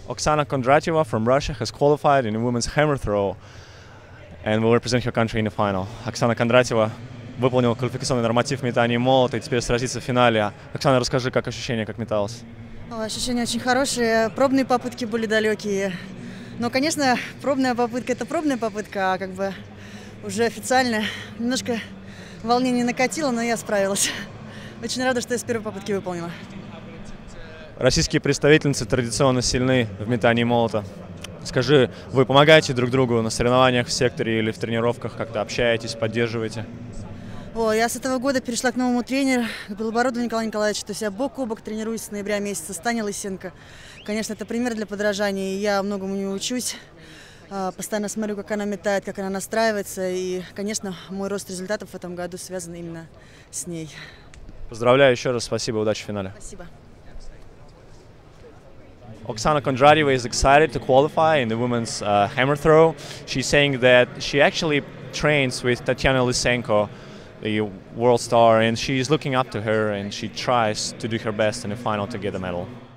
Oksana Kondratьева from Russia has qualified in the women's hammer throw and will represent her country in the final. Оксана Кондратьева выполнила квалификационный норматив метания молота и теперь сразится в финале. Оксана, расскажи, как ощущения, как металась? Ощущения очень хорошие, пробные попытки были далекие. Но, конечно, пробная попытка – это пробная попытка, а как бы уже официально. Немножко волнение накатило, но я справилась. Очень рада, что я с первой попытки выполнила. Российские представительницы традиционно сильны в метании молота. Скажи, вы помогаете друг другу на соревнованиях в секторе или в тренировках, как-то общаетесь, поддерживаете? Я с этого года перешла к новому тренеру, к Белобородову Николаю Николаевичу. То есть я бок о бок тренируюсь с ноября месяца с Таней Лысенко. Конечно, это пример для подражания, и я многому не учусь. Постоянно смотрю, как она метает, как она настраивается. И, конечно, мой рост результатов в этом году связан именно с ней. Поздравляю еще раз, спасибо, удачи в финале. Спасибо. Oksana Kondratьева is excited to qualify in the women's hammer throw. She's saying that she actually trains with Tatiana Lysenko, the world star, and she's looking up to her and she tries to do her best in the final to get a medal.